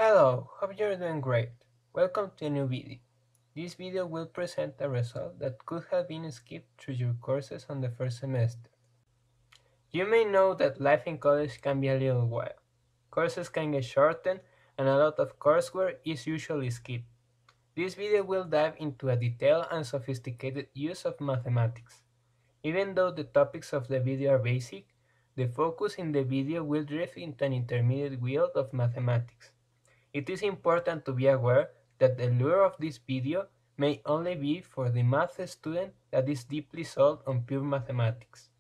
Hello, hope you're doing great. Welcome to a new video. This video will present a result that could have been skipped through your courses on the first semester. You may know that life in college can be a little wild. Courses can get shortened and a lot of coursework is usually skipped. This video will dive into a detailed and sophisticated use of mathematics. Even though the topics of the video are basic, the focus in the video will drift into an intermediate field of mathematics. It is important to be aware that the lure of this video may only be for the math student that is deeply sold on pure mathematics.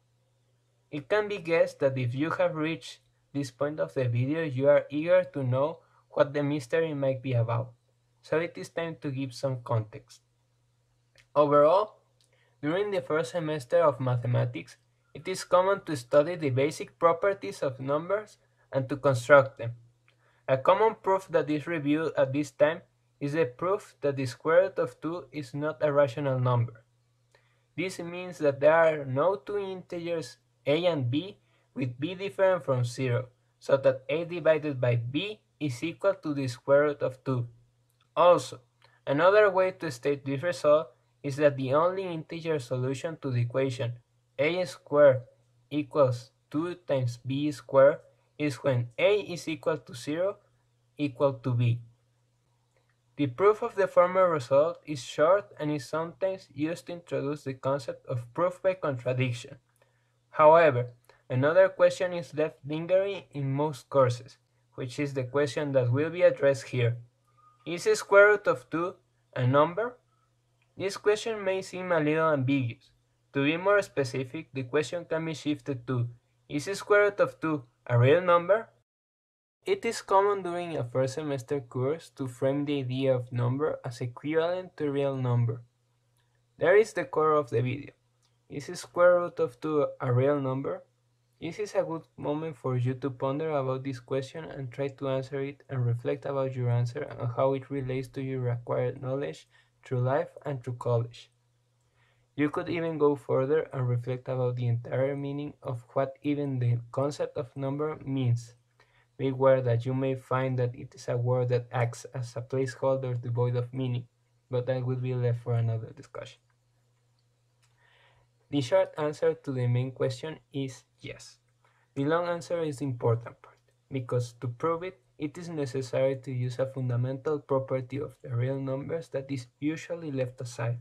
It can be guessed that if you have reached this point of the video, you are eager to know what the mystery might be about, so it is time to give some context. Overall, during the first semester of mathematics, it is common to study the basic properties of numbers and to construct them. A common proof that is reviewed at this time is the proof that the square root of 2 is not a rational number. This means that there are no two integers a and b with b different from 0, so that a divided by b is equal to the square root of 2. Also, another way to state this result is that the only integer solution to the equation a squared equals 2 times b squared is when a is equal to 0 equal to b. The proof of the former result is short and is sometimes used to introduce the concept of proof by contradiction. However, another question is left lingering in most courses, which is the question that will be addressed here. Is the square root of 2 a number? This question may seem a little ambiguous. To be more specific, the question can be shifted to, is the square root of 2 a real number? It is common during a first semester course to frame the idea of number as equivalent to a real number. There is the core of the video. Is the square root of 2 a real number? This is a good moment for you to ponder about this question and try to answer it and reflect about your answer and how it relates to your acquired knowledge through life and through college. You could even go further and reflect about the entire meaning of what even the concept of number means. Be aware that you may find that it is a word that acts as a placeholder devoid of meaning, but that will be left for another discussion. The short answer to the main question is yes. The long answer is the important part, because to prove it, it is necessary to use a fundamental property of the real numbers that is usually left aside.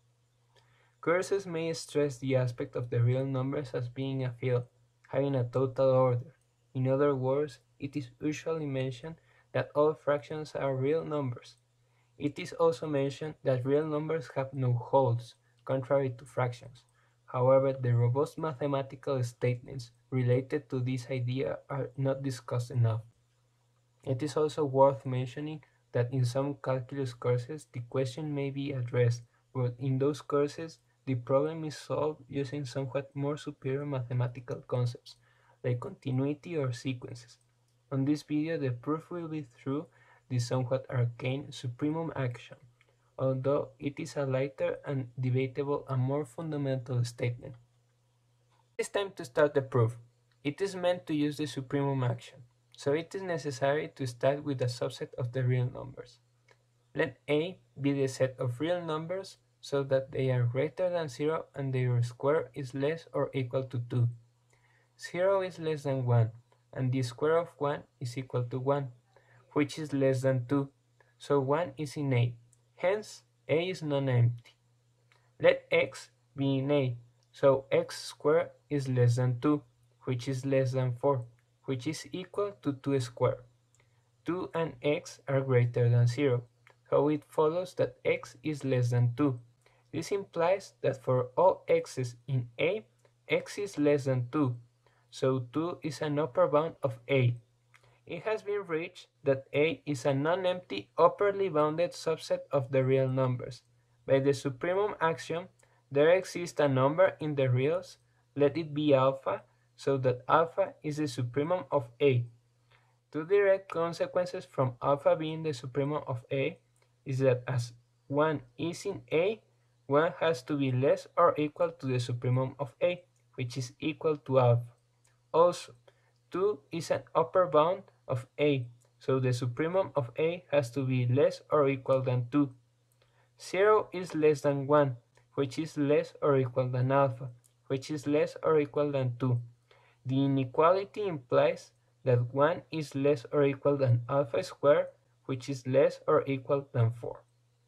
Courses may stress the aspect of the real numbers as being a field, having a total order. In other words, it is usually mentioned that all fractions are real numbers. It is also mentioned that real numbers have no wholes, contrary to fractions. However, the robust mathematical statements related to this idea are not discussed enough. It is also worth mentioning that in some calculus courses the question may be addressed, but in those courses the problem is solved using somewhat more superior mathematical concepts, like continuity or sequences. On this video, the proof will be through the somewhat arcane supremum axiom, although it is a lighter and debatable and more fundamental statement. It is time to start the proof. It is meant to use the supremum axiom, so it is necessary to start with a subset of the real numbers. Let A be the set of real numbers so that they are greater than 0 and their square is less or equal to 2. 0 is less than 1, and the square of 1 is equal to 1, which is less than 2, so 1 is in A. Hence, A is non-empty. Let X be in A, so X squared is less than 2, which is less than 4, which is equal to 2 squared. 2 and X are greater than 0, so it follows that X is less than 2. This implies that for all X's in A, X is less than 2, so 2 is an upper bound of A. It has been reached that A is a non-empty upperly bounded subset of the real numbers. By the supremum axiom, there exists a number in the reals, let it be alpha, so that alpha is the supremum of A. Two direct consequences from alpha being the supremum of A is that as 1 is in A, 1 has to be less or equal to the supremum of A, which is equal to alpha. Also, 2 is an upper bound of A, so the supremum of A has to be less or equal than 2. 0 is less than 1, which is less or equal than alpha, which is less or equal than 2. The inequality implies that 1 is less or equal than alpha squared, which is less or equal than 4.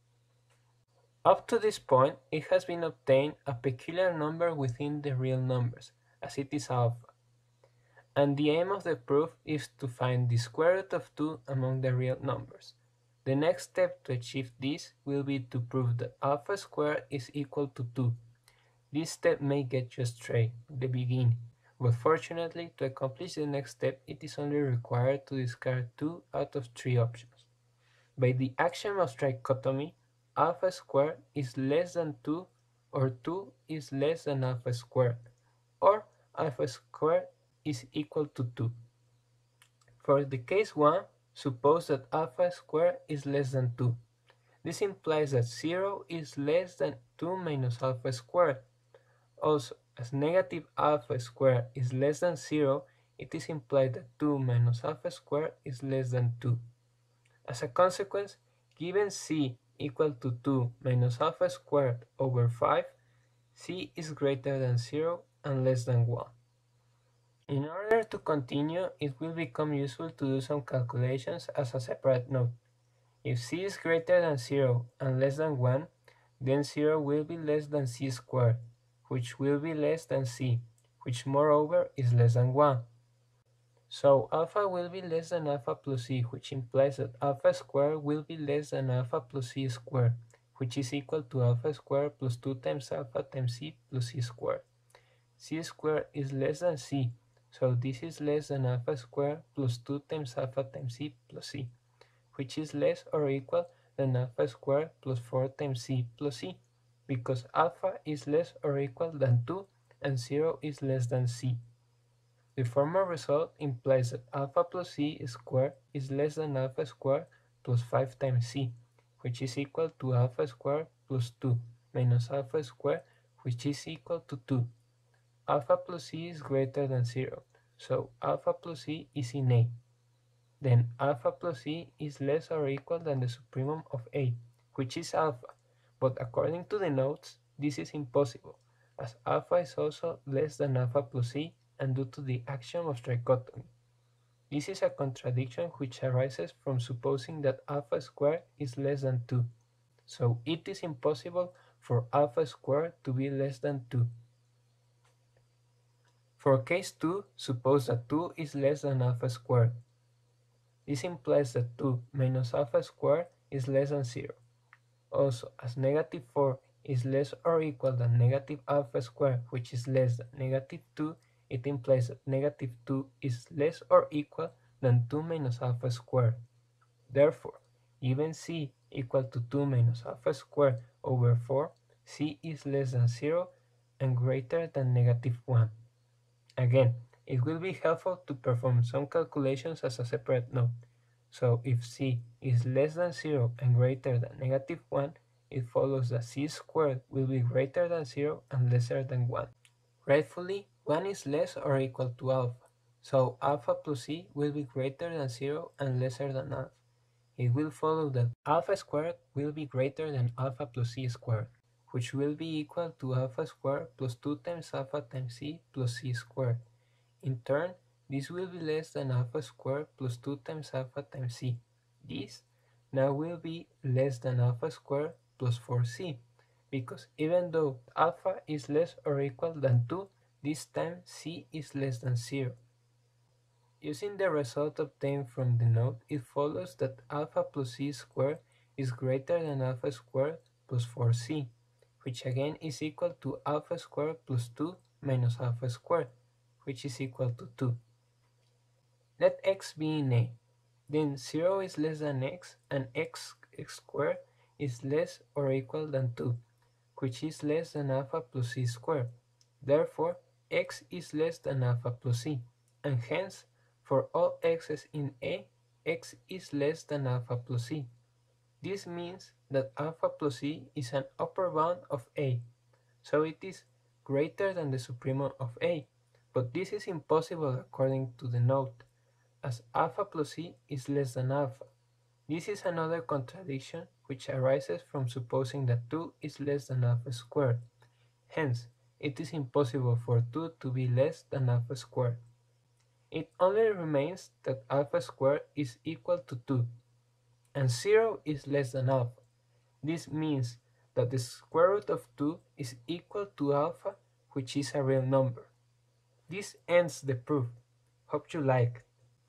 Up to this point, it has been obtained a peculiar number within the real numbers, as it is alpha. And the aim of the proof is to find the square root of 2 among the real numbers. The next step to achieve this will be to prove that alpha squared is equal to 2. This step may get you astray at the beginning, but fortunately, to accomplish the next step, it is only required to discard 2 out of 3 options. By the axiom of trichotomy, alpha squared is less than 2, or 2 is less than alpha squared, or alpha squared is equal to 2. For the case 1, suppose that alpha squared is less than 2. This implies that 0 is less than 2 minus alpha squared. Also, as negative alpha squared is less than 0, it is implied that 2 minus alpha squared is less than 2. As a consequence, given c equal to 2 minus alpha squared over 5, c is greater than 0 and less than 1. In order to continue, it will become useful to do some calculations as a separate note. If c is greater than 0 and less than 1, then 0 will be less than c squared, which will be less than c, which moreover is less than 1. So alpha will be less than alpha plus c, which implies that alpha squared will be less than alpha plus c squared, which is equal to alpha squared plus 2 times alpha times c plus c squared. C squared is less than c, so this is less than alpha squared plus 2 times alpha times c plus c, which is less or equal than alpha squared plus 4 times c plus c, because alpha is less or equal than 2 and 0 is less than c. The former result implies that alpha plus c squared is less than alpha squared plus 5 times c, which is equal to alpha squared plus 2 minus alpha squared, which is equal to 2. Alpha plus c is greater than 0, so alpha plus c is in A. Then alpha plus c is less or equal than the supremum of A, which is alpha, but according to the notes, this is impossible, as alpha is also less than alpha plus c and due to the axiom of trichotomy. This is a contradiction which arises from supposing that alpha squared is less than 2, so it is impossible for alpha squared to be less than 2. For case 2, suppose that 2 is less than alpha squared. This implies that 2 minus alpha squared is less than 0. Also, as negative 4 is less or equal than negative alpha squared, which is less than negative 2, it implies that negative 2 is less or equal than 2 minus alpha squared. Therefore, given c equal to 2 minus alpha squared over 4, c is less than 0 and greater than negative 1. Again, it will be helpful to perform some calculations as a separate note. So if c is less than 0 and greater than negative 1, it follows that c squared will be greater than 0 and lesser than 1. Rightfully, 1 is less or equal to alpha, so alpha plus c will be greater than 0 and lesser than alpha. It will follow that alpha squared will be greater than alpha plus c squared, which will be equal to alpha squared plus 2 times alpha times c plus c squared. In turn, this will be less than alpha squared plus 2 times alpha times c. This now will be less than alpha squared plus 4c, because even though alpha is less or equal than 2, this time c is less than 0. Using the result obtained from the note, it follows that alpha plus c squared is greater than alpha squared plus 4c, which again is equal to alpha squared plus 2 minus alpha squared, which is equal to 2. Let x be in A. Then 0 is less than x and x squared is less or equal than 2, which is less than alpha plus c squared. Therefore, x is less than alpha plus c, and hence, for all x's in A, x is less than alpha plus c. This means that alpha plus c is an upper bound of A, so it is greater than the supremum of A, but this is impossible according to the note. as alpha plus c is less than alpha. This is another contradiction which arises from supposing that 2 is less than alpha squared. Hence, it is impossible for 2 to be less than alpha squared. It only remains that alpha squared is equal to 2, and 0 is less than alpha. This means that the square root of 2 is equal to alpha, which is a real number. This ends the proof. Hope you like.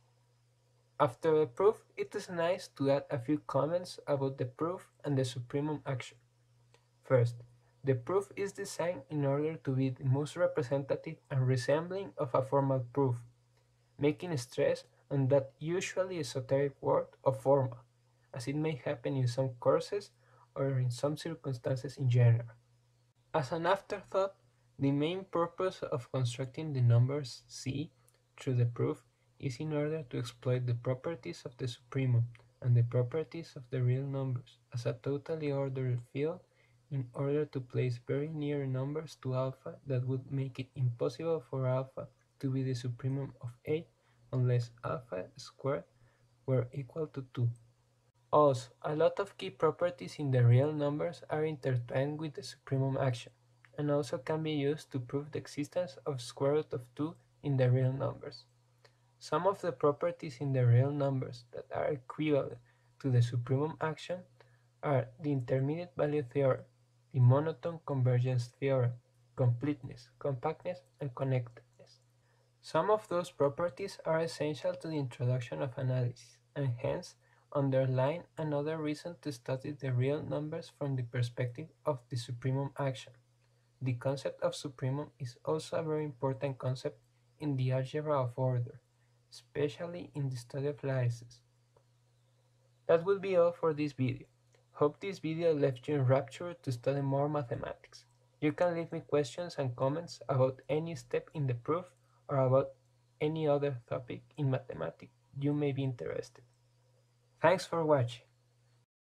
After the proof, it is nice to add a few comments about the proof and the supremum action. First, the proof is designed in order to be the most representative and resembling of a formal proof, making stress on that usually esoteric word of formal, as it may happen in some courses or in some circumstances in general. As an afterthought, the main purpose of constructing the numbers C through the proof is in order to exploit the properties of the supremum and the properties of the real numbers as a totally ordered field in order to place very near numbers to alpha that would make it impossible for alpha to be the supremum of A unless alpha squared were equal to 2. Also, a lot of key properties in the real numbers are intertwined with the supremum action, and also can be used to prove the existence of square root of 2 in the real numbers. Some of the properties in the real numbers that are equivalent to the supremum action are the intermediate value theorem, the monotone convergence theorem, completeness, compactness, and connectedness. Some of those properties are essential to the introduction of analysis, and hence underline another reason to study the real numbers from the perspective of the supremum action. The concept of supremum is also a very important concept in the algebra of order, especially in the study of lattices. That will be all for this video. Hope this video left you in rapture to study more mathematics. You can leave me questions and comments about any step in the proof or about any other topic in mathematics you may be interested. Thanks for watching.